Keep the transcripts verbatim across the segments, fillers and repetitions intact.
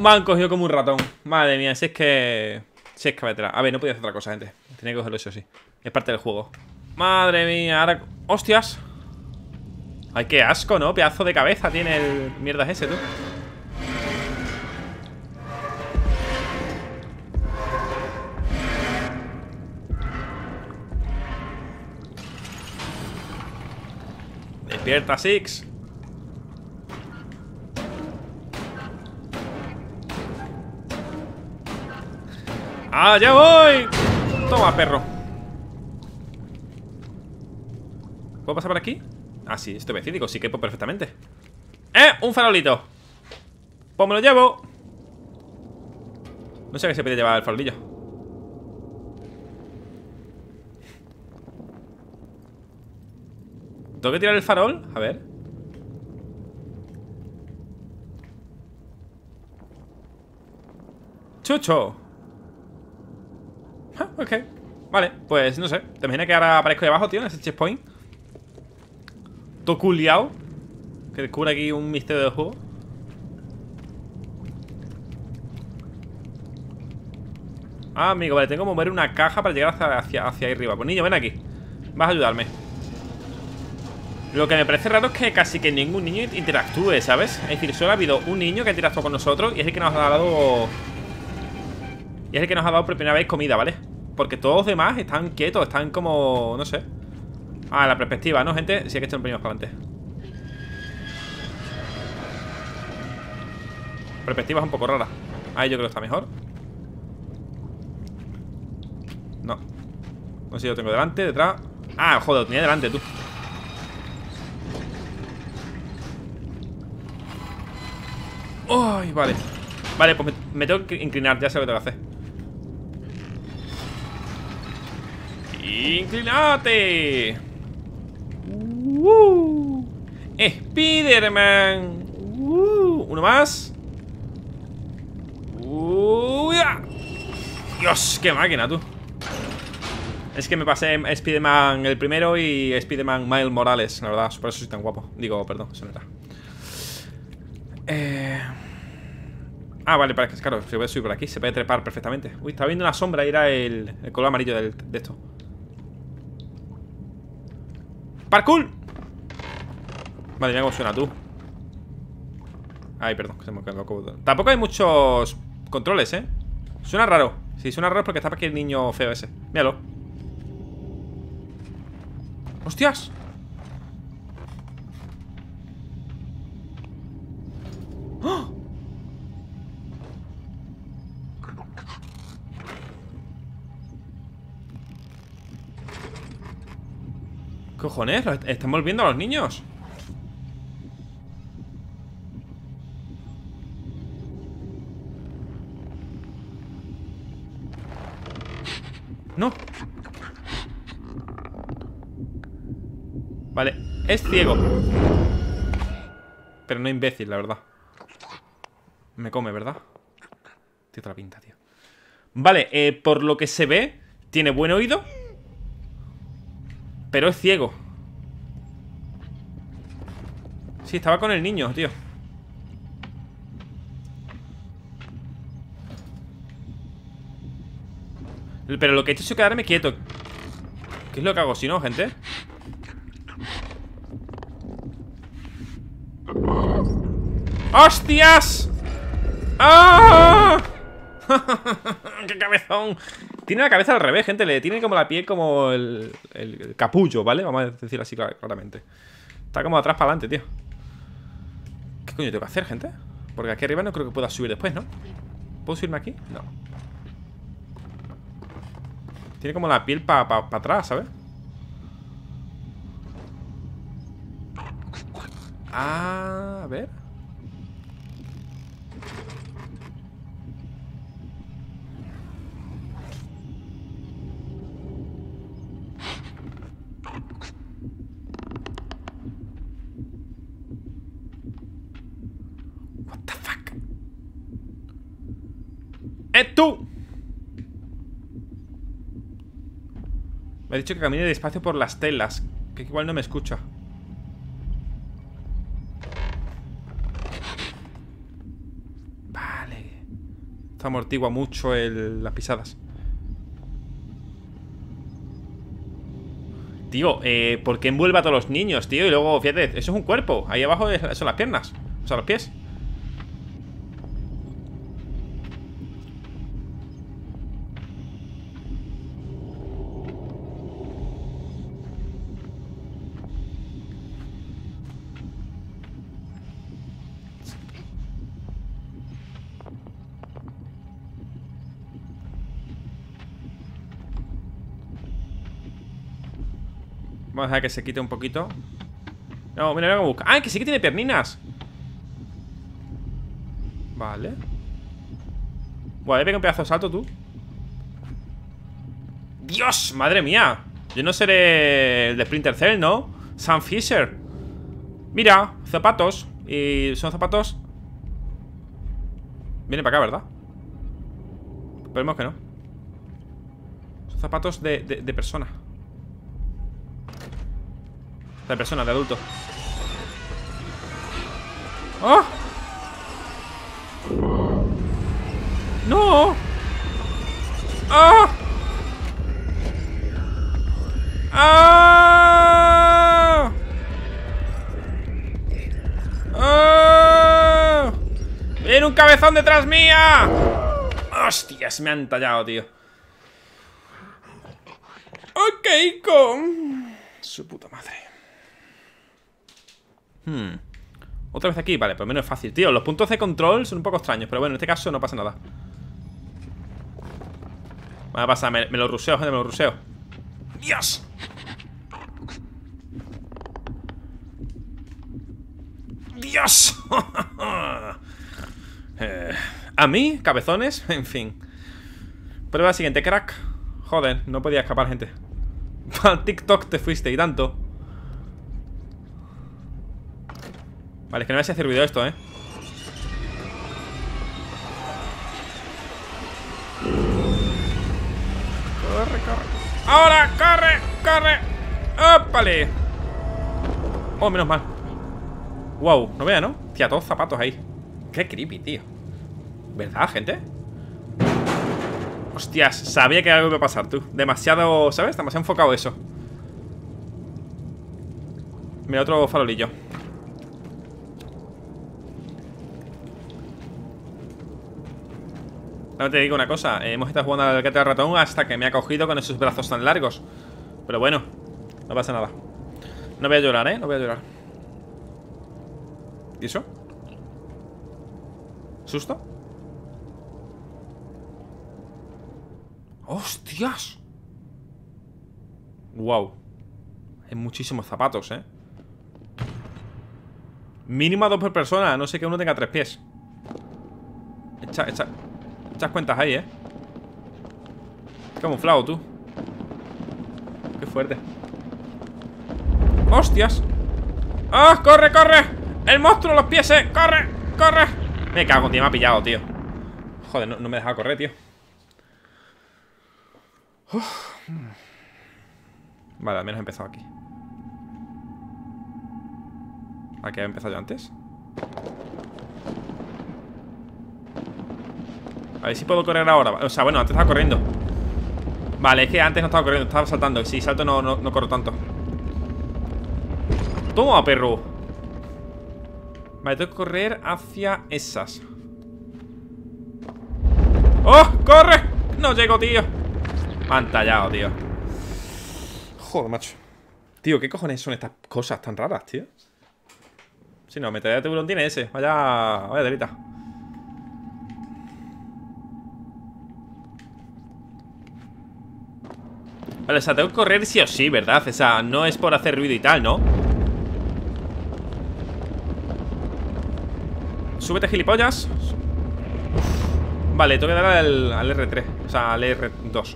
Me han cogido como un ratón. Madre mía, si es que... Si es que veterá. A ver, no podía hacer otra cosa, gente. Tenía que cogerlo eso, sí. Es parte del juego. Madre mía, ahora... ¡Hostias! Ay, qué asco, ¿no? Pedazo de cabeza tiene el... Mierda es ese, tú. Despierta, Six. ¡Ah, ya voy! Toma, perro. ¿Puedo pasar por aquí? Ah, sí, estoy vecídico, sí que puedo perfectamente. ¡Eh! Un farolito. Pues me lo llevo. No sé qué se puede llevar el farolillo. ¿Tengo que tirar el farol? A ver. ¡Chucho! Ah, ok. Vale, pues no sé. ¿Te imaginas que ahora aparezco ahí abajo, tío, en ese checkpoint? Todo culiao. Que descubra aquí un misterio del juego. Ah, amigo, vale, tengo que mover una caja para llegar hacia, hacia, hacia ahí arriba. Pues niño, ven aquí. Vas a ayudarme. Lo que me parece raro es que casi que ningún niño interactúe, ¿sabes? Es decir, solo ha habido un niño que ha interactuado con nosotros y es el que nos ha dado... Y es el que nos ha dado por primera vez comida, ¿vale? Porque todos los demás están quietos, están como... no sé. Ah, la perspectiva, ¿no, gente? Sí, hay que echar un pelín más para adelante. Perspectiva es un poco rara. Ahí yo creo que está mejor. No. No sé si lo tengo delante, detrás. Ah, joder, lo tenía delante, tú. Ay, vale. Vale, pues me, me tengo que inclinar, ya sé lo que tengo que hacer. ¡Inclinate! ¡Uh! ¡Spiderman! ¡Uh! Uno más. ¡Uh! ¡Ya! ¡Dios! ¡Qué máquina, tú! Es que me pasé Spiderman el primero y Spiderman Miles Morales, la verdad. Por eso soy tan guapo. Digo, perdón, eso no era. Eh... Ah, vale, para que, claro, se puede subir por aquí. Se puede trepar perfectamente. Uy, estaba viendo una sombra y era el, el color amarillo del, de esto. ¡Parkour! Madre mía, cómo suena tú. Ay, perdón, que se me ha quedado. Tampoco hay muchos controles, ¿eh? Suena raro. Si suena raro es porque está para aquí el niño feo ese. Míralo. ¡Hostias! ¡Oh! ¿Qué cojones? ¿Están volviendo a los niños? No. Vale, es ciego. Pero no imbécil, la verdad. Me come, ¿verdad? Tiene otra pinta, tío. Vale, eh, por lo que se ve, tiene buen oído, pero es ciego. Sí, estaba con el niño, tío. Pero lo que he hecho es quedarme quieto. ¿Qué es lo que hago si no, gente? ¡Hostias! ¡Ah! ¡Qué cabezón! Tiene la cabeza al revés, gente. Le tiene como la piel como el, el, el capullo, ¿vale? Vamos a decir así claramente. Está como atrás para adelante, tío. ¿Qué coño tengo que hacer, gente? Porque aquí arriba no creo que pueda subir después, ¿no? ¿Puedo subirme aquí? No. Tiene como la piel para pa, pa atrás, ¿sabes? Ah, a ver. What the fuck? ¡Eh, tú! Me ha dicho que camine despacio por las telas, que igual no me escucha. Vale. Esto amortigua mucho el, las pisadas. Tío, eh, ¿por qué envuelve a todos los niños, tío? Y luego, fíjate, eso es un cuerpo. Ahí abajo son las piernas. O sea, los pies. Vamos a dejar que se quite un poquito. No, mira, mira cómo busca. ¡Ah, que sí que tiene pierninas! Vale. Buah, le pega un pedazo de salto, tú. ¡Dios! ¡Madre mía! Yo no seré el de Splinter Cell, ¿no? Sam Fisher. Mira, zapatos. Y son zapatos. Viene para acá, ¿verdad? Esperemos que no. Son zapatos de, de, de persona. De persona, de adulto. ¡Oh! ¡No! ¡Ah! ¡Ah! ¡Ah! ¡Viene un cabezón detrás mía! ¡Hostias! Me han tallado, tío. Ok, con... su puta madre. Hmm. Otra vez aquí, vale, pues menos es fácil. Tío, los puntos de control son un poco extraños, pero bueno, en este caso no pasa nada. Va a pasar, me, me lo ruseo, gente, me lo ruseo. ¡Dios! ¡Dios! eh, ¿A mí? ¿Cabezones? En fin. Prueba siguiente, crack. Joder, no podía escapar, gente. Al TikTok te fuiste y tanto. Vale, es que no me hace ruido esto, ¿eh? Corre, corre. ¡Ahora! ¡Corre! ¡Corre! ¡Ópale! Oh, menos mal. Wow, no vea, ¿no? Tía, todos zapatos ahí. Qué creepy, tío. ¿Verdad, gente? Hostias, sabía que algo iba a pasar, tú. Demasiado, ¿sabes? Demasiado enfocado eso. Mira, otro farolillo. No te digo una cosa, eh, hemos estado jugando al gato de ratón hasta que me ha cogido con esos brazos tan largos. Pero bueno, no pasa nada. No voy a llorar, ¿eh? No voy a llorar. ¿Y eso? ¿Susto? ¡Hostias! Wow. Hay muchísimos zapatos, ¿eh? Mínimo dos por persona, no sé que uno tenga tres pies. Echa, echa Echas cuentas ahí, ¿eh? Camuflado, tú. Qué fuerte. ¡Hostias! ¡Ah! ¡Corre, corre! ¡El monstruo, los pies, eh! ¡Corre, corre! Me cago, tío, me ha pillado, tío. Joder, no, no me deja correr, tío. Uf. Vale, al menos he empezado aquí. ¿A qué he empezado yo antes? A ver si puedo correr ahora. O sea, bueno, antes estaba corriendo. Vale, es que antes no estaba corriendo, estaba saltando. Si salto no, no, no corro tanto. Toma, perro. Vale, tengo que correr hacia esas. ¡Oh! ¡Corre! No llego, tío. Me han tallado, tío. Joder, macho. Tío, ¿qué cojones son estas cosas tan raras, tío? Si no, metedura de tiburón tiene ese. Vaya, vaya delita. Vale, o sea, tengo que correr sí o sí, ¿verdad? O sea, no es por hacer ruido y tal, ¿no? Súbete, gilipollas. Vale, tengo que darle al, al erre tres. O sea, al erre dos.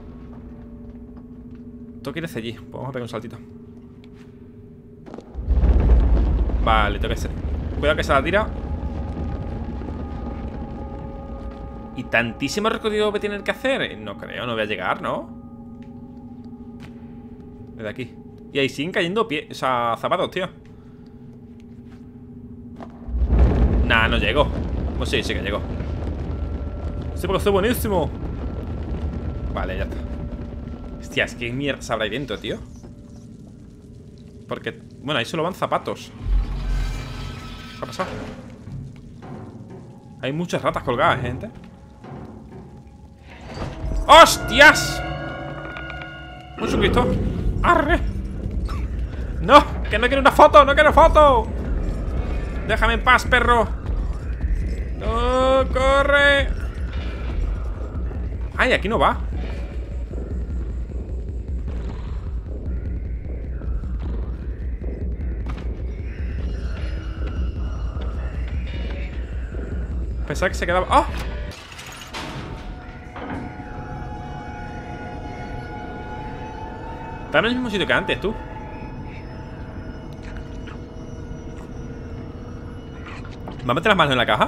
Tengo que ir hacia allí. Pues vamos a pegar un saltito. Vale, tengo que ser. Cuidado que se la tira. ¿Y tantísimo recorrido voy a tener que hacer? No creo, no voy a llegar, ¿no? Desde aquí. Y ahí siguen cayendo pies, o sea, zapatos, tío. Nah, no llego. Pues sí, sí que llego. Sí, porque soy buenísimo. Vale, ya está. Hostia, es que mierda habrá ahí dentro, tío. Porque, bueno, ahí solo van zapatos. ¿Qué ha pasado? Hay muchas ratas colgadas, gente. ¡Hostias! ¡Jesucristo! ¡Arre! ¡No! ¡Que no quiero una foto! ¡No quiero foto! ¡Déjame en paz, perro! ¡No! ¡Corre! ¡Ay, aquí no va! Pensaba que se quedaba... ¡Ah! Está en el mismo sitio que antes, tú. ¿Va a meter las manos en la caja?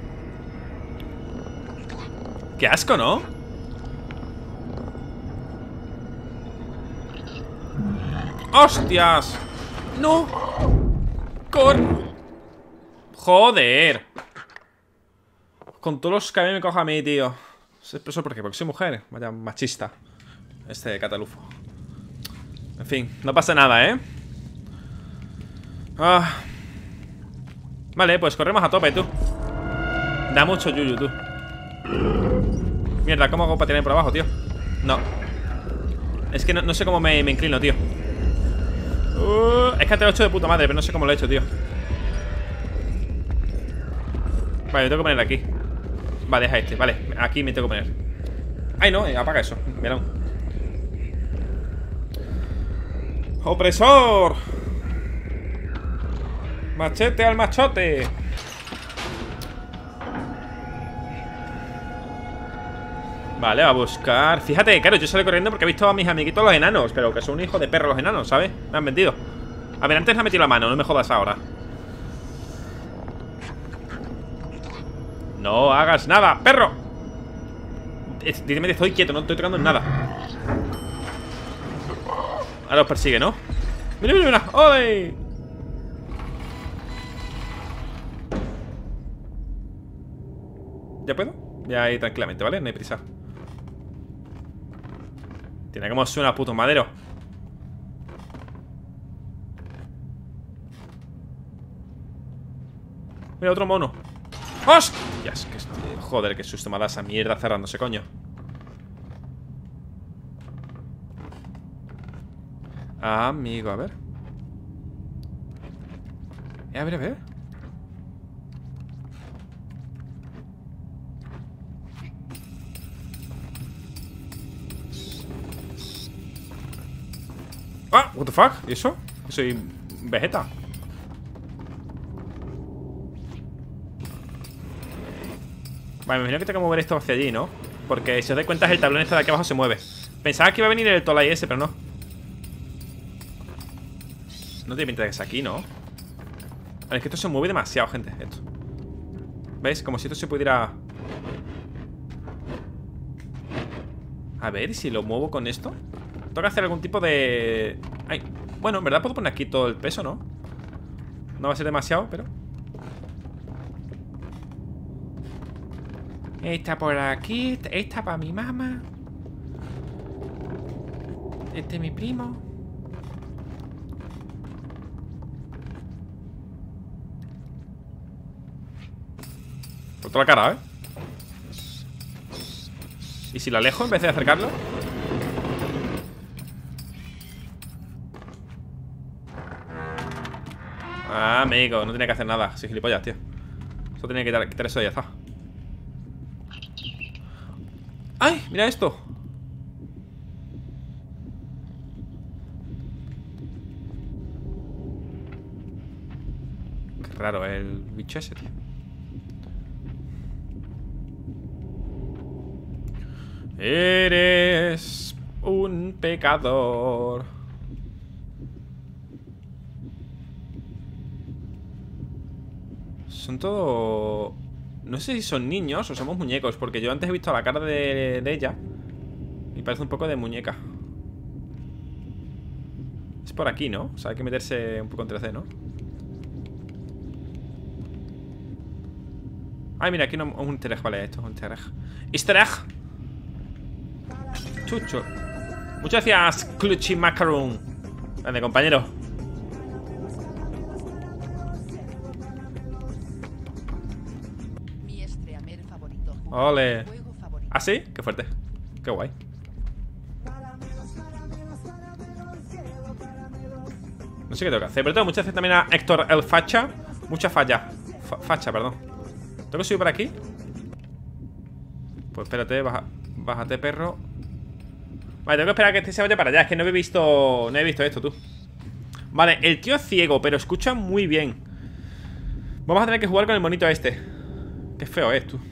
¡Qué asco!, ¿no? ¡Hostias! ¡No! ¡Cor! ¡Joder! Con todos los que a mí me coja a mí, tío. ¿Eso por qué? Porque soy mujer. Vaya machista este catalufo. En fin, no pasa nada, ¿eh? Ah. Vale, pues corremos a tope, tú. Da mucho yuyu, tú. Mierda, ¿cómo hago para tirar por abajo, tío? No. Es que no, no sé cómo me, me inclino, tío. uh, Es que te lo he hecho de puta madre, pero no sé cómo lo he hecho, tío. Vale, me tengo que poner aquí. Vale, deja este, vale, aquí me tengo que poner. Ay, no, eh, apaga eso, verán. ¡Opresor! ¡Machete al machote! Vale, a buscar. Fíjate, claro, yo salí corriendo porque he visto a mis amiguitos los enanos, pero que son un hijo de perro los enanos, ¿sabes? Me han vendido. A ver, antes me ha metido la mano, no me jodas ahora. No hagas nada, perro. Dime que estoy quieto, no estoy tocando en nada. Ahora los persigue, ¿no? Mira, mira, mira, ¡ole! ¿Ya puedo? Voy a ir tranquilamente, ¿vale? No hay prisa. Tiene como suena puto madero. Mira, otro mono. ¡Hostias! Que este... Joder, qué susto me da esa mierda cerrándose, coño. Ah, amigo, a ver. Eh, a ver, a ver. Ah, what the fuck, ¿y eso? Soy Vegeta. Vale, me imagino que tengo que mover esto hacia allí, ¿no? Porque si os dais cuenta el tablón este de aquí abajo se mueve. Pensaba que iba a venir el Tolai ese, pero no. No tiene pinta de que es aquí, ¿no? Vale, es que esto se mueve demasiado, gente, esto. ¿Veis? Como si esto se pudiera... A ver, ¿y si lo muevo con esto? Tengo que hacer algún tipo de... Ay, bueno, en verdad puedo poner aquí todo el peso, ¿no? No va a ser demasiado, pero... Esta por aquí, esta para mi mamá. Este es mi primo. Por toda la cara, ¿eh? ¿Y si la alejo en vez de acercarlo? Ah, amigo, no tenía que hacer nada. Soy gilipollas, tío. Solo tenía que quitar, quitar eso y ya está. ¡Ay! Mira esto. Qué raro el bicho ese, tío. Eres un pecador. Son todo... No sé si son niños o somos muñecos, porque yo antes he visto la cara de, de ella y parece un poco de muñeca. Es por aquí, ¿no? O sea, hay que meterse un poco en tres D, ¿no? Ay, mira, aquí no, un easter egg. Vale, esto es un easter egg. Easter egg. Chucho. Muchas gracias, Clutchy Macaroon. Grande, compañero. Mi estreamer favorito. Ole. Juego favorito. ¿Ah, sí? Qué fuerte. Qué guay. No sé qué tengo que hacer, pero tengo muchas veces también a Héctor el Facha. Mucha falla. Fa facha, perdón. ¿Tengo que subir por aquí? Pues espérate, baja, bájate, perro. Vale, tengo que esperar a que este se vaya para allá. Es que no he visto. No he visto esto, tú. Vale, el tío es ciego, pero escucha muy bien. Vamos a tener que jugar con el monito este. Qué feo es, tú.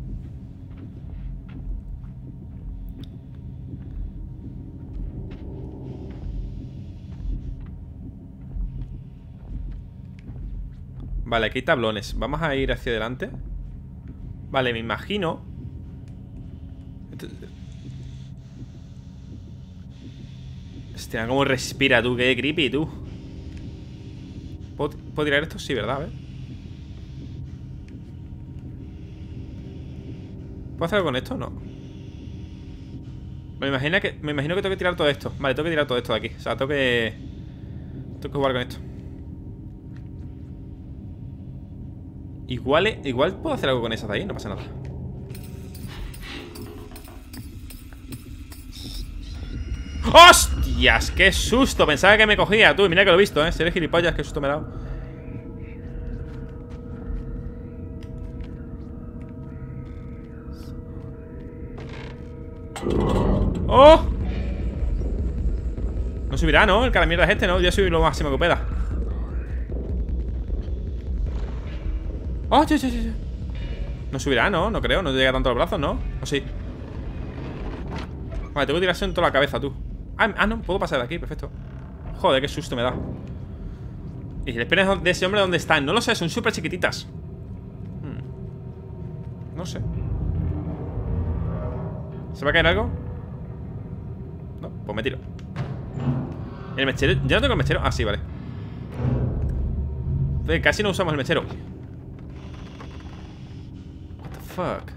Vale, aquí hay tablones. Vamos a ir hacia adelante. Vale, me imagino. Hostia, cómo respira, tú. Qué creepy, tú. ¿Puedo, ¿puedo tirar esto? Sí, ¿verdad? A ver. ¿Puedo hacer algo con esto? No. Me imagino que, me imagino que tengo que tirar todo esto. Vale, tengo que tirar todo esto de aquí. O sea, tengo que... Tengo que jugar con esto. Igual, igual puedo hacer algo con esas de ahí, no pasa nada. ¡Hostias! ¡Qué susto! Pensaba que me cogía, tú. Mira que lo he visto, ¿eh? Si eres gilipollas, qué susto me he dado. ¡Oh! No subirá, ¿no? El cara mierda es este, ¿no? Ya subí lo máximo que pueda. ¡Oh! Sí, sí, sí. No subirá, ¿no? No creo, no llega tanto a los brazos, ¿no? ¿O sí? Vale, tengo que tirarse en toda la cabeza, tú. Ah, ah, no, puedo pasar de aquí, perfecto. Joder, qué susto me da. Y las piernas de ese hombre, ¿dónde están? No lo sé, son súper chiquititas. hmm. No sé. ¿Se va a caer algo? No, pues me tiro. ¿El mechero? ¿Ya no tengo el mechero? Ah, sí, vale. Entonces, casi no usamos el mechero. What the fuck.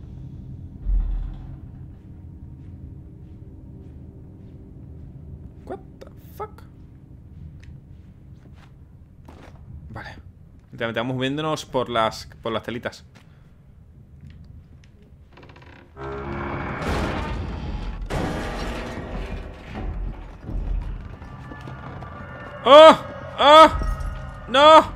What the fuck. Vale. Estamos moviéndonos por las por las telitas. ¡Oh! ¡Oh! ¡No!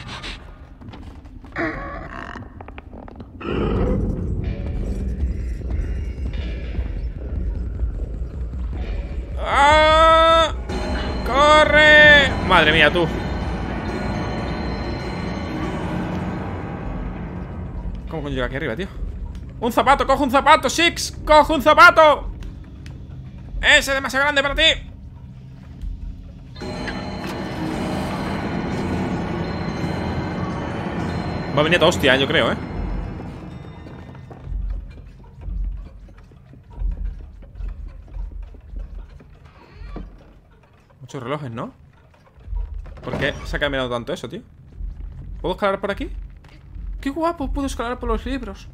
¡Ah! ¡Corre! Madre mía, tú. ¿Cómo coño llega aquí arriba, tío? ¡Un zapato! ¡Coge un zapato, Six! ¡Coge un zapato! ¡Ese es demasiado grande para ti! Va a venir toda hostia, yo creo, ¿eh? Muchos relojes, ¿no? ¿Por qué se ha cambiado tanto eso, tío? ¿Puedo escalar por aquí? ¡Qué guapo! Puedo escalar por los libros.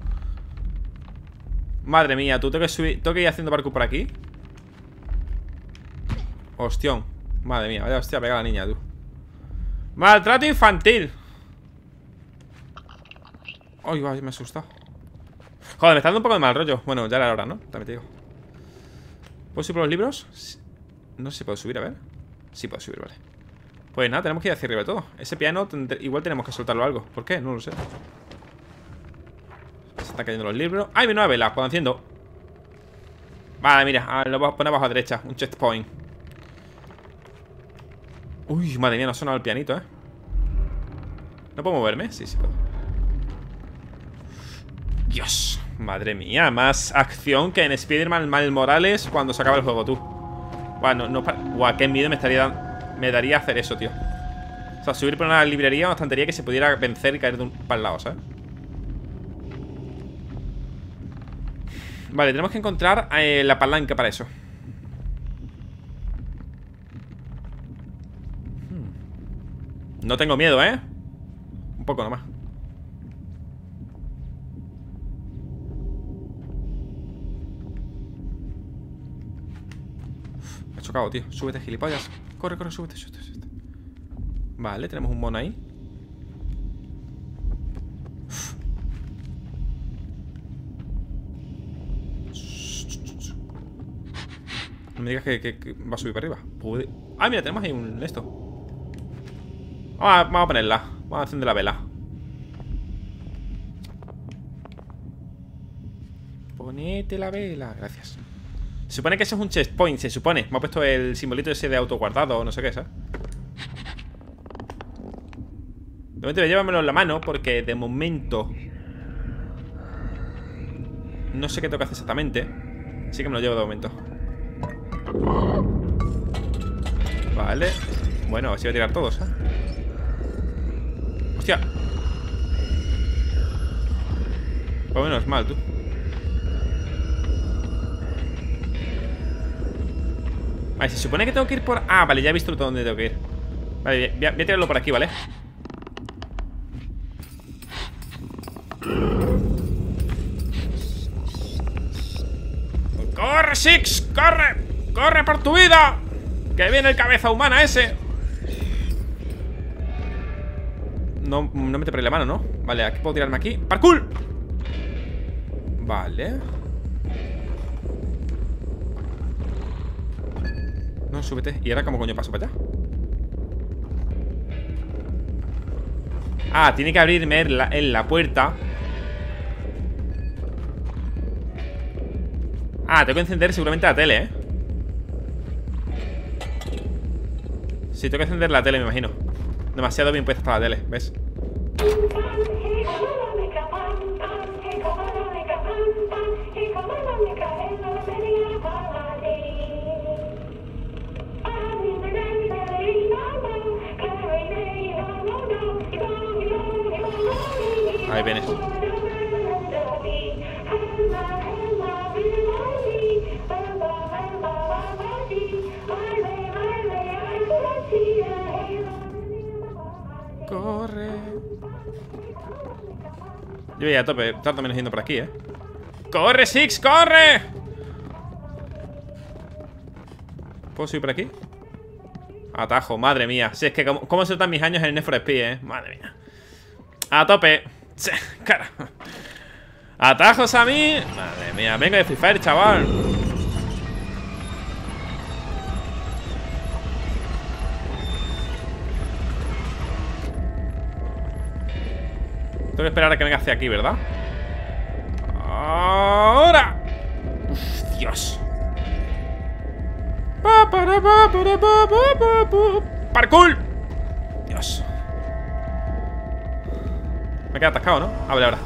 Madre mía, tú tengo que subir. Tengo que ir haciendo parkour por aquí. Hostión. Madre mía, vaya hostia, pega la niña, tú. Maltrato infantil. Ay, va, me he asustado. Joder, me está dando un poco de mal rollo. Bueno, ya era hora, ¿no? También te digo. ¿Puedo subir por los libros? No sé si puedo subir, a ver. Sí puedo subir, vale. Pues nada, tenemos que ir hacia arriba de todo. Ese piano, igual tenemos que soltarlo algo. ¿Por qué? No lo sé. Se están cayendo los libros. ¡Ay, viene una vela! Cuando enciendo. Vale, mira, lo voy a poner abajo a derecha. Un checkpoint. Uy, madre mía, no ha sonado el pianito, ¿eh? ¿No puedo moverme? Sí, sí puedo. Dios, madre mía, más acción que en Spider-Man Miles Morales cuando se acaba el juego, tú. Bueno, no, no, guau, qué miedo me estaría dando. Me daría hacer eso, tío. O sea, subir por una librería o una estantería que se pudiera vencer y caer de un para el lado, ¿sabes? Vale, tenemos que encontrar eh, la palanca para eso. hmm. No tengo miedo, ¿eh? Un poco nomás. chocado, tío. Súbete, gilipollas. Corre, corre, súbete, súbete, súbete. Vale, tenemos un mono ahí. Uf. No me digas que, que, que va a subir para arriba. Puede... Ah, mira, tenemos ahí un esto. Vamos a, vamos a ponerla. Vamos a encender la vela. Ponete la vela. Gracias. Se supone que eso es un checkpoint. Se supone. Me ha puesto el simbolito ese de autoguardado o no sé qué, ¿sabes? De momento voy a llevármelo en la mano porque de momento no sé qué tengo que hacer exactamente. Así que me lo llevo de momento. Vale. Bueno, a ver si voy a tirar todos, ¿eh? ¡Hostia! Pues menos mal, tú. Vale, se supone que tengo que ir por... Ah, vale, ya he visto dónde tengo que ir. Vale, voy a, voy a tirarlo por aquí, ¿vale? ¡Corre, Six! ¡Corre! ¡Corre por tu vida! ¡Que viene el cabeza humana ese! No, no me te pare la mano, ¿no? Vale, aquí puedo tirarme aquí. ¡Parkour! Vale. No, súbete. ¿Y ahora cómo coño paso para allá? Ah, tiene que abrirme en la, en la puerta. Ah, tengo que encender seguramente la tele, ¿eh? Sí, tengo que encender la tele, me imagino. Demasiado bien puesta está la tele, ¿ves? Ahí viene. Corre. Yo voy a tope, tardo menos yendo por aquí, ¿eh? ¡Corre, Six! ¡Corre! ¿Puedo subir por aquí? Atajo, madre mía. Si es que cómo, cómo se notan mis años en el Need for Speed, ¿eh? Madre mía. A tope. Cara. Atajos a mí. Madre mía, vengo de Free Fire, chaval. Tengo que esperar a que venga hacia aquí, ¿verdad? ¡Ahora! Uf, Dios. ¡Parkour! Dios. Me queda atascado, ¿no? A ver, ahora.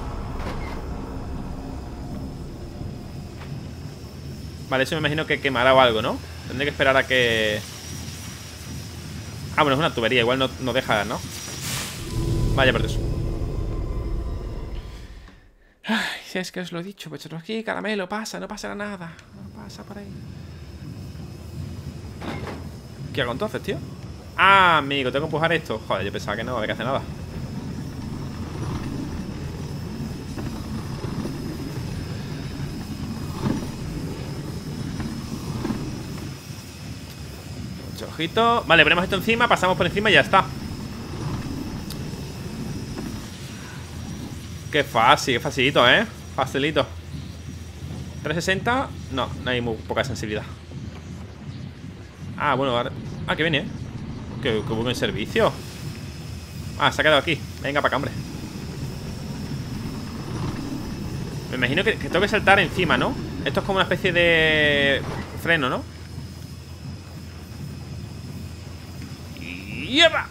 Vale, eso me imagino que quemará o algo, ¿no? Tendré que esperar a que... Ah, bueno, es una tubería. Igual no, no deja, ¿no? Vaya, por Dios. Ay, si es que os lo he dicho, pues aquí, caramelo, pasa, no pasará nada. No pasa por ahí. ¿Qué hago entonces, tío? Ah, amigo, tengo que empujar esto. Joder, yo pensaba que no había que hacer nada. Mucho ojito. Vale, ponemos esto encima, pasamos por encima y ya está. Qué fácil, qué facilito, ¿eh? Facilito. trescientos sesenta. No, no hay muy poca sensibilidad. Ah, bueno, ahora... Ah, que viene, ¿eh? Qué, qué buen servicio. Ah, se ha quedado aquí. Venga para acá, hombre. Me imagino que, que tengo que saltar encima, ¿no? Esto es como una especie de... freno, ¿no? ¡Lleva!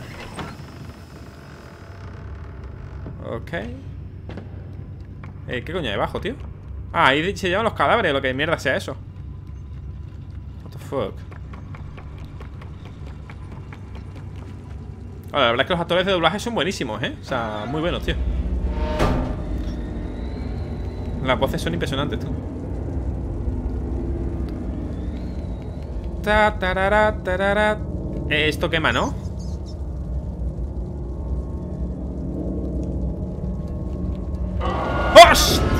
Ok. Eh, ¿qué coño hay abajo, tío? Ah, ahí se llevan los cadáveres, lo que mierda sea eso. What the fuck. Ahora, la verdad es que los actores de doblaje son buenísimos, ¿eh? O sea, muy buenos, tío. Las voces son impresionantes, tú. Ta, tarara, tarara. Eh, esto quema, ¿no?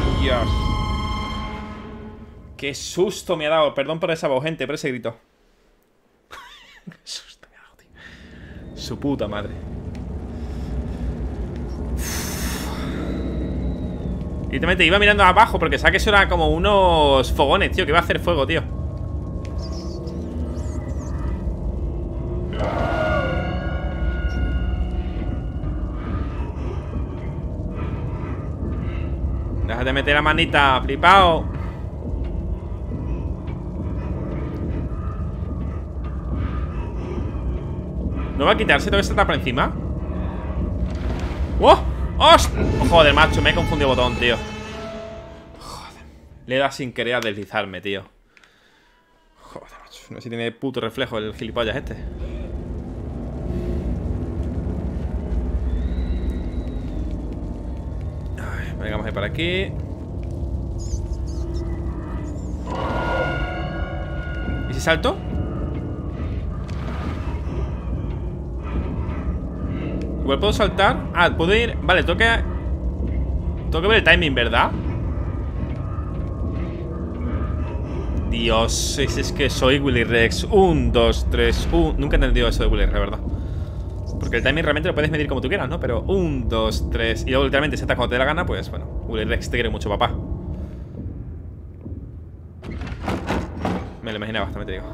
¡Hostias! ¡Qué susto me ha dado! Perdón por esa voz, gente, por ese grito. Qué susto me ha dado, tío. Su puta madre. Y te iba mirando abajo porque sabes que eso era como unos fogones, tío, que iba a hacer fuego, tío. Déjate meter la manita, flipao. ¿No va a quitarse? ¿Tengo que saltar por encima? ¡Oh! ¡Host! Oh, joder, macho, me he confundido botón, tío. Joder. Le he dado sin querer a deslizarme, tío. Joder, macho. No sé si tiene puto reflejo el gilipollas este. Ay, venga, vamos a ir por aquí. ¿Y si salto? Igual puedo saltar. Ah, puedo ir. Vale, tengo que Tengo que ver el timing, ¿verdad? Dios, es, es que soy Willy Rex. Un, dos, tres, un. Nunca he entendido eso de Willy Rex, ¿verdad? Porque el timing realmente lo puedes medir como tú quieras, ¿no? Pero un, dos, tres. Y luego literalmente se está cuando te dé la gana, pues bueno. Willy Rex te quiere mucho, papá. Me lo imaginaba, también te digo.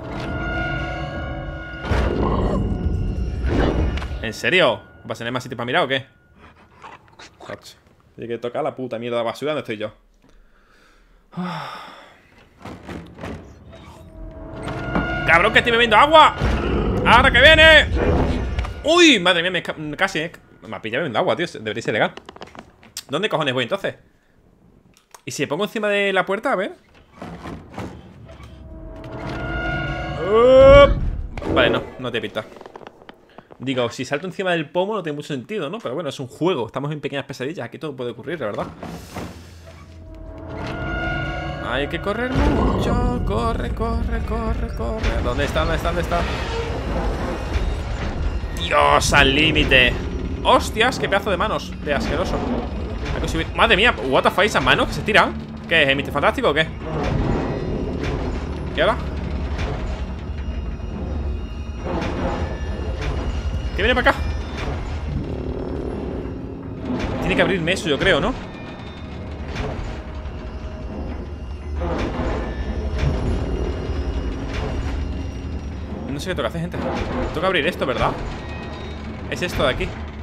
¿En serio? ¿Vas a tener más sitio para mirar o qué? Tiene que tocar la puta mierda de basura donde estoy yo. ¡Cabrón, que estoy bebiendo agua! ¡Ahora que viene! ¡Uy! Madre mía, me casi, eh. Me ha pillado bebiendo agua, tío. Debería ser legal. ¿Dónde cojones voy entonces? ¿Y si me pongo encima de la puerta? A ver. Uh, vale, no, no te pinta. Digo, si salto encima del pomo no tiene mucho sentido, ¿no? Pero bueno, es un juego, estamos en pequeñas pesadillas. Aquí todo puede ocurrir, la verdad. Hay que correr mucho. Corre, corre, corre, corre. ¿Dónde está? ¿Dónde está? ¿Dónde está? Dios, al límite. Hostias, qué pedazo de manos. De asqueroso. Hay que subir. Madre mía, what the fuck, esas manos que se tiran. ¿Qué es? ¿El mister Fantástico o qué? ¿Y ahora? ¿Qué viene para acá? Tiene que abrirme eso, yo creo, ¿no? No sé qué toca hacer, gente. Toca abrir esto, ¿verdad? Es esto de aquí.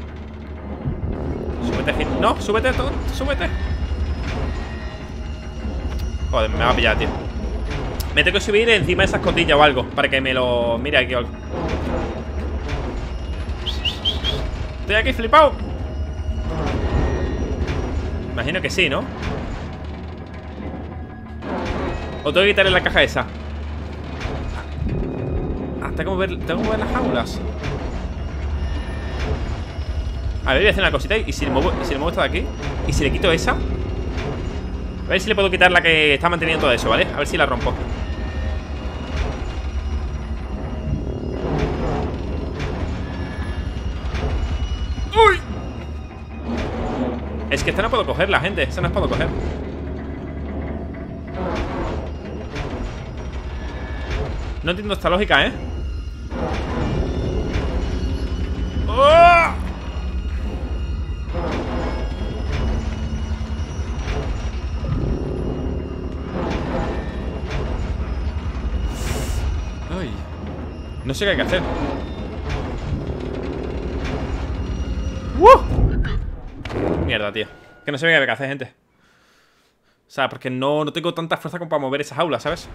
Súbete, no, súbete, todo, súbete. Joder, me va a pillar, tío. Me tengo que subir encima de esa escotilla o algo para que me lo mire aquí o algo. Estoy aquí flipado. Imagino que sí, ¿no? O tengo que quitarle la caja esa. Ah, tengo que mover, tengo que mover las jaulas. A ver, voy a hacer una cosita. ¿Y si le muevo, si le muevo esta de aquí? ¿Y si le quito esa? A ver si le puedo quitar la que está manteniendo todo eso, ¿vale? A ver si la rompo. ¡Uy! Es que esta no puedo cogerla, gente. Esta no la puedo coger. No entiendo esta lógica, ¿eh? ¡Oh! Ay. No sé qué hay que hacer. ¡Uh! Mierda, tío. Que no sé qué hay que hacer, gente. O sea, porque no, no tengo tanta fuerza como para mover esa jaula, ¿sabes?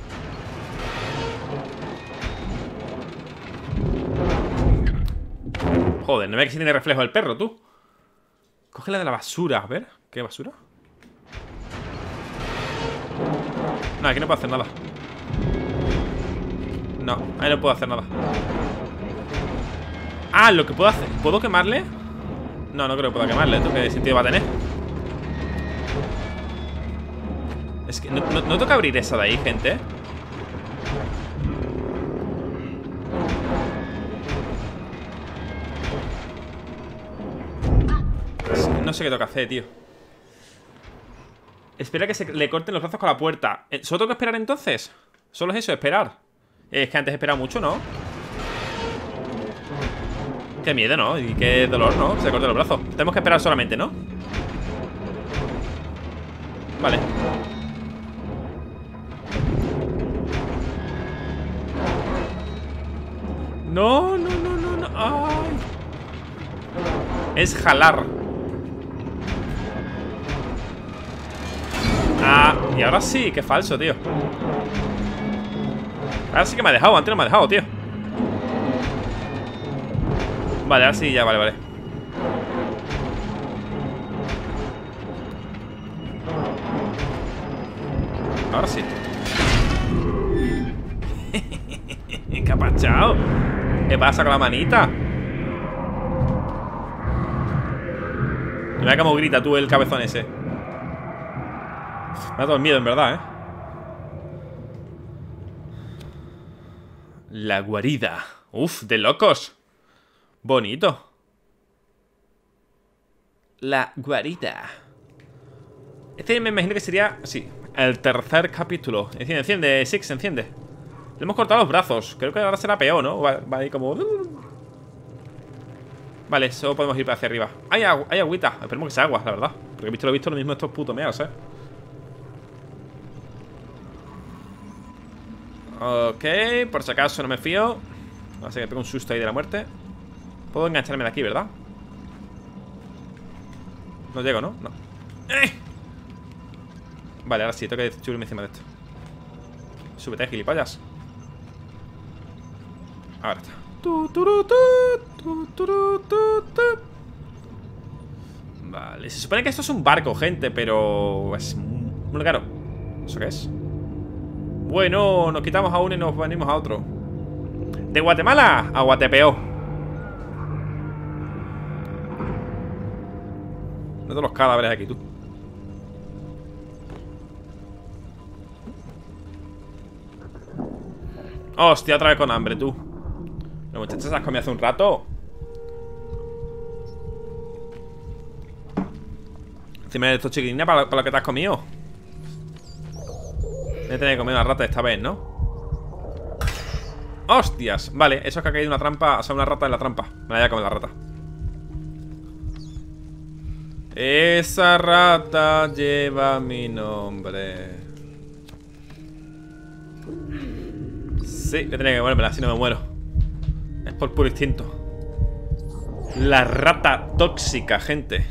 Joder, no ve que si tiene reflejo el perro, tú. Cógela de la basura, a ver. ¿Qué basura? No, aquí no puedo hacer nada. No, ahí no puedo hacer nada. Ah, lo que puedo hacer. ¿Puedo quemarle? No, no creo que pueda quemarle. ¿Esto qué sentido va a tener? Es que no, no, no toca abrir esa de ahí, gente. Es que no sé qué toca hacer, tío. Espera que se le corten los brazos con la puerta. ¿Solo tengo que esperar entonces? Solo es eso, esperar. Es que antes he esperado mucho, ¿no? Qué miedo, ¿no? Y qué dolor, ¿no? Se corta el brazo. Tenemos que esperar solamente, ¿no? Vale. No, no, no, no, no. Ay. Es jalar. Ah, y ahora sí, qué falso, tío. Ahora sí que me ha dejado, antes no me ha dejado, tío. Vale, ahora sí, ya, vale, vale. Ahora sí. ¿Qué ha pasado? ¿Qué pasa con la manita? Mira cómo grita tú el cabezón ese. Me ha dado miedo, en verdad, ¿eh? La guarida. Uf, de locos. Bonito. La guarida. Este me imagino que sería, sí, el tercer capítulo. Enciende, enciende, Six, enciende. Le hemos cortado los brazos. Creo que ahora será peor, ¿no? Va, va ahí como... Vale, solo podemos ir para hacia arriba. Hay, agu hay agüita. Esperemos que sea agua, la verdad. Porque he visto lo visto lo mismo estos putos meos, ¿eh? Ok, por si acaso no me fío. Así que me pego un susto ahí de la muerte. Puedo engancharme de aquí, ¿verdad? No llego, ¿no? No. ¡Eh! Vale, ahora sí, tengo que subirme encima de esto. Súbete, gilipollas. Ahora está. Vale, se supone que esto es un barco, gente, pero es muy caro. ¿Eso qué es? Bueno, nos quitamos a uno y nos venimos a otro. De Guatemala a Guatepeo. No te los cadáveres aquí, tú. Hostia, otra vez con hambre, tú. Los muchachos se las comí hace un rato. Encima de esto, chiquilina, para, para lo que te has comido. Voy a tener que comer una rata esta vez, ¿no? ¡Hostias! Vale, eso es que ha caído una trampa. O sea, una rata en la trampa. Me la voy a comer la rata. Esa rata lleva mi nombre. Sí, voy a tener que comérmela, si no me muero. Es por puro instinto. La rata tóxica, gente.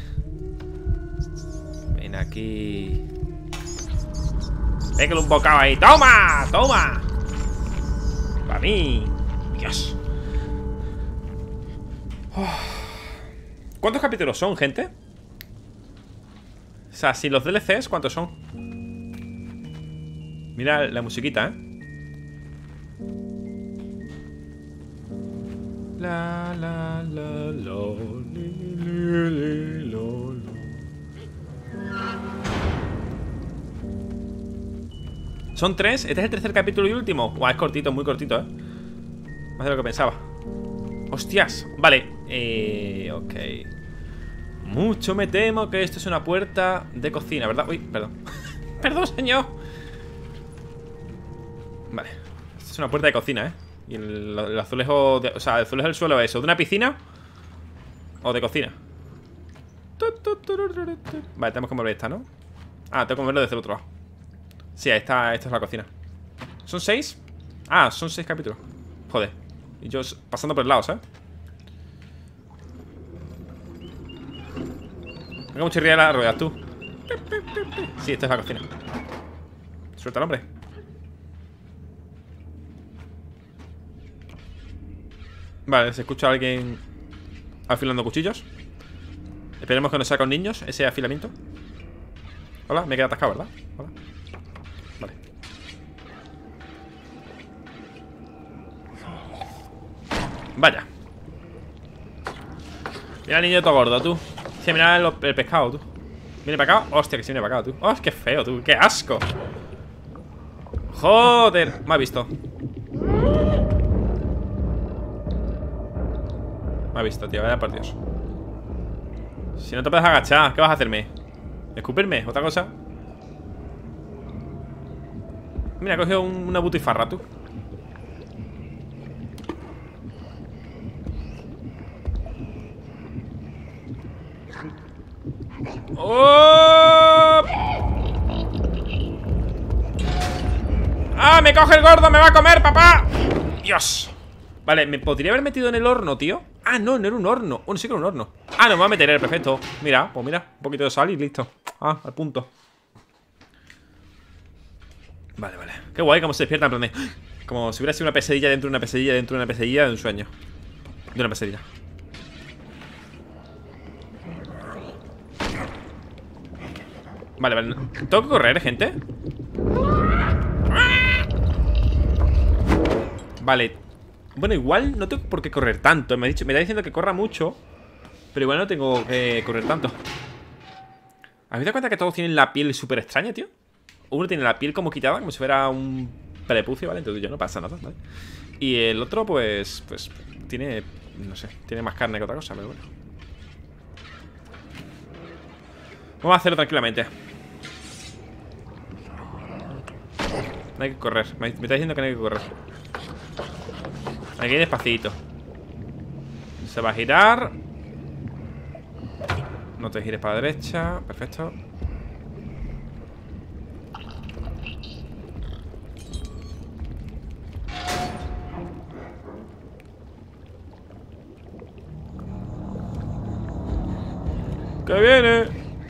Ven aquí. Pégale un bocado ahí. ¡Toma! ¡Toma! Para mí. Dios. ¿Cuántos capítulos son, gente? O sea, si los D L Cs, ¿cuántos son? Mira la musiquita, ¿eh? La, la, la, lo, li, li, li, lo, lo. Son tres, este es el tercer capítulo y último. Buah, es cortito, muy cortito, eh. Más de lo que pensaba. Hostias, vale. Eh, ok. Mucho me temo que esto es una puerta de cocina, ¿verdad? Uy, perdón. Perdón, señor. Vale, esto es una puerta de cocina, eh. Y el, el azulejo de, o sea, el azulejo del suelo es o de una piscina o de cocina. Vale, tenemos que mover esta, ¿no? Ah, tengo que moverlo desde el otro lado. Sí, ahí está, esta es la cocina. ¿Son seis? Ah, son seis capítulos. Joder. Y yo pasando por el lado, ¿sabes? Tengo mucha chirriar las ruedas, tú. Sí, esta es la cocina. Suelta el hombre. Vale, se escucha a alguien afilando cuchillos. Esperemos que no sea con niños ese afilamiento. Hola, me queda atascado, ¿verdad? Hola. Vale. Vaya. Mira el niño todo gordo, tú. Sí, mira el, el pescado, tú. ¿Viene para acá? Hostia, que sí viene para acá, tú. ¡Oh, qué feo, tú! ¡Qué asco! ¡Joder! Me ha visto. Me ha visto, tío. Vaya por Dios. Si no te puedes agachar, ¿qué vas a hacerme? ¿Escupirme? ¿Otra cosa? Mira, he cogido un, una butifarra, tú. ¡Oh! ¡Ah! ¡Me coge el gordo! ¡Me va a comer, papá! ¡Dios! Vale, ¿me podría haber metido en el horno, tío? Ah, no, no era un horno. Oh, no, sí que era un horno. Ah, no, me va a meter, perfecto. Mira, pues mira, un poquito de sal y listo. Ah, al punto. Vale, vale. Qué guay cómo se despierta en plan de... Como si hubiera sido una pesadilla dentro de una pesadilla dentro de una pesadilla de un sueño. De una pesadilla. Vale, vale. ¿Tengo que correr, gente? Vale. Bueno, igual no tengo por qué correr tanto. Me, ha dicho, me está diciendo que corra mucho, pero igual no tengo que correr tanto. ¿Habéis dado cuenta que todos tienen la piel súper extraña, tío? Uno tiene la piel como quitada, como si fuera un prepucio, ¿vale? Entonces yo no pasa nada, ¿vale? Y el otro, pues, pues tiene, no sé, tiene más carne que otra cosa, pero bueno. Vamos a hacerlo tranquilamente. No hay que correr. Me está diciendo que no hay que correr. Hay que ir despacito. Se va a girar. No te gires para la derecha. Perfecto. ¡Que viene!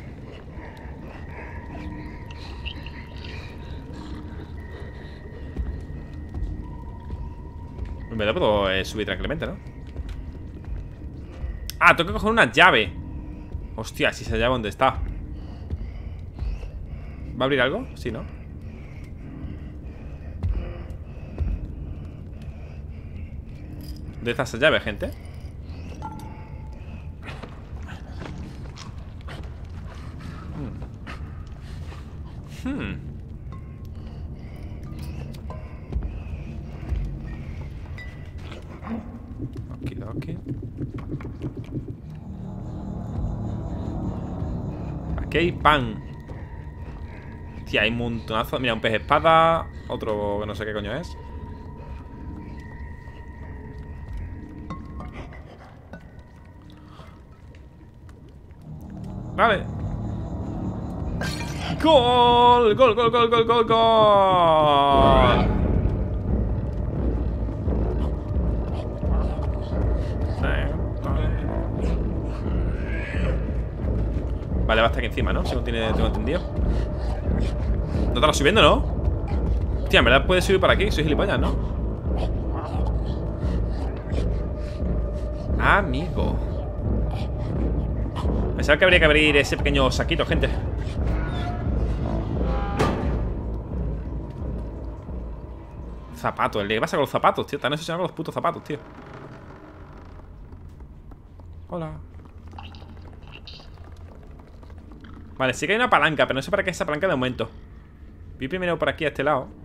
Me lo puedo eh, subir tranquilamente, ¿no? Ah, tengo que coger una llave. Hostia, si esa llave, ¿dónde está? ¿Va a abrir algo? Sí, ¿no? ¿Dónde está esa llave, gente? Hmm. Hmm. Okidoki. Aquí hay pan. Tía, hay un montonazo. Mira, un pez espada. Otro que no sé qué coño es. Vale. ¡Gol! ¡Gol, gol, gol, gol, gol, gol! Vale, va hasta aquí encima, ¿no? Según tiene, tengo entendido. No estará subiendo, ¿no? Tía, en verdad puede subir por aquí. Soy gilipollas, ¿no? Amigo. Pensaba que habría que abrir ese pequeño saquito, gente. Zapatos. ¿Qué pasa con los zapatos, tío? Están obsesionados con los putos zapatos, tío. Hola. Vale, sí que hay una palanca, pero no sé para qué es esa palanca de momento. Voy primero por aquí a este lado.